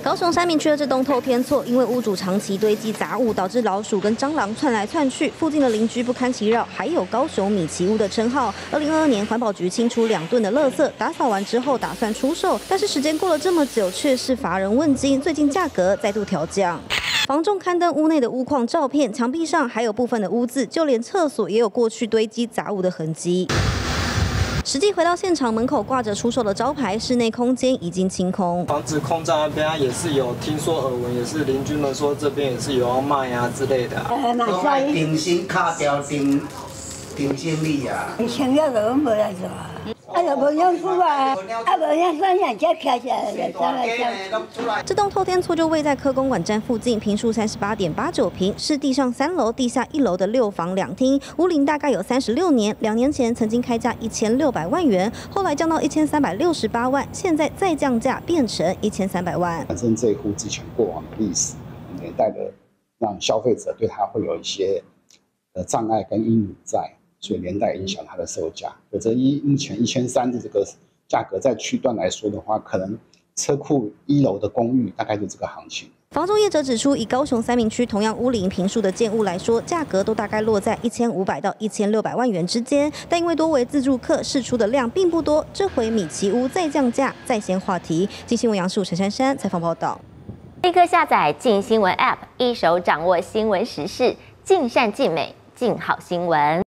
高雄三民区的这栋透天厝，因为屋主长期堆积杂物，导致老鼠跟蟑螂窜来窜去，附近的邻居不堪其扰，还有高雄米奇屋的称号。2022年，环保局清出2吨的垃圾，打扫完之后打算出售，但是时间过了这么久，却是乏人问津。最近价格再度调降。房仲刊登屋内的屋况照片，墙壁上还有部分的污渍，就连厕所也有过去堆积杂物的痕迹。实际回到现场，门口挂着出售的招牌，室内空间已经清空。 房子空在那边也是有听说耳闻，也是邻居们说这边也是有要卖啊之类的。 都卖定薪卡掉定心力啊。 想要就无来做啊，就无养猪啊，无养山羊才开起来就上来上。 这栋透天厝就位在科公馆站附近，坪数38.89平，是地上3楼、地下1楼的6房2厅，屋龄大概有36年。2年前曾经开价1600万元，后来降到1368万，现在再降价变成1300万。 反正这一户之前过往的历史，连带的让消费者对它会有一些障碍跟阴影在。所以连带影响它的售价，否则目前1300的这个价格，在区段来说的话，可能车库1楼的公寓大概就这个行情。 房仲业者指出，以高雄三民区同样屋龄坪数的建物来说，价格都大概落在1500到1600万元之间。但因为多为自住客，释出的量并不多，这回米奇屋再降价，再掀话题。经新闻杨树陈珊珊采访报道。 立刻下载镜新闻 App， 一手掌握新闻时事，尽善尽美，尽好新闻。